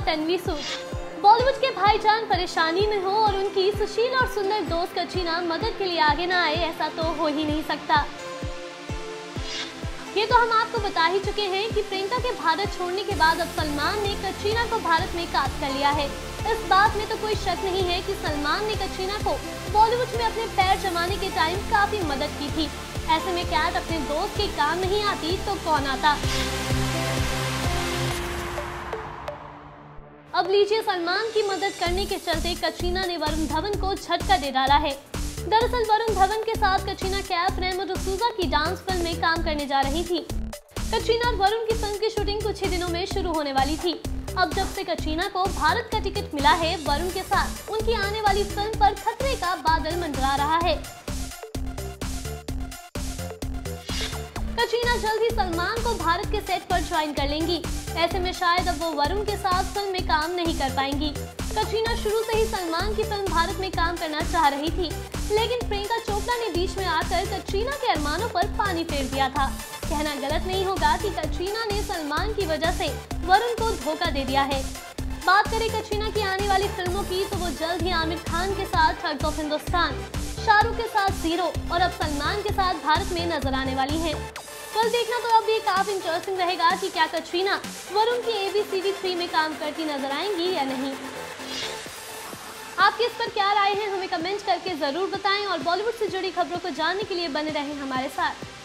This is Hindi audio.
रणवीर सूद। बॉलीवुड के भाईजान परेशानी में हो और उनकी सुशील और सुंदर दोस्त कटरीना मदद के लिए आगे ना आए, ऐसा तो हो ही नहीं सकता। ये तो हम आपको बता ही चुके हैं कि प्रियंका के भारत छोड़ने के बाद अब सलमान ने कटरीना को भारत में कास्ट कर लिया है। इस बात में तो कोई शक नहीं है कि सलमान ने कटरीना को बॉलीवुड में अपने पैर जमाने के टाइम काफी मदद की थी। ऐसे में कैट अपने दोस्त के काम नहीं आती तो कौन आता। अब लीजिए, सलमान की मदद करने के चलते कटरीना ने वरुण धवन को झटका दे डाला है। दरअसल वरुण धवन के साथ कटरीना कैफ रहमत रसूजा की डांस फिल्म में काम करने जा रही थी। कटरीना और वरुण की फिल्म की शूटिंग कुछ ही दिनों में शुरू होने वाली थी। अब जब से कटरीना को भारत का टिकट मिला है, वरुण के साथ उनकी आने वाली फिल्म पर खतरे का बादल मंडरा रहा है। कटरीना जल्द ही सलमान को भारत के सेट पर ज्वाइन कर लेंगी। ऐसे में शायद अब वो वरुण के साथ फिल्म में काम नहीं कर पाएंगी। कटरीना शुरू से ही सलमान की फिल्म भारत में काम करना चाह रही थी, लेकिन प्रियंका चोपड़ा ने बीच में आकर कटरीना के अरमानों पर पानी फेर दिया था। कहना गलत नहीं होगा कि कटरीना ने सलमान की वजह से वरुण को धोखा दे दिया है। बात करें कटरीना की आने वाली फिल्मों की, तो वो जल्द ही आमिर खान के साथ ठग्स ऑफ हिंदुस्तान, शाहरुख के साथ जीरो और अब सलमान के साथ भारत में नजर आने वाली हैं। कल देखना तो अब ये काफी इंटरेस्टिंग रहेगा कि क्या कटरीना वरुण की ABCD 3 में काम करती नजर आएंगी या नहीं। आपकी इस पर क्या राय है, हमें कमेंट करके जरूर बताएं और बॉलीवुड से जुड़ी खबरों को जानने के लिए बने रहें हमारे साथ।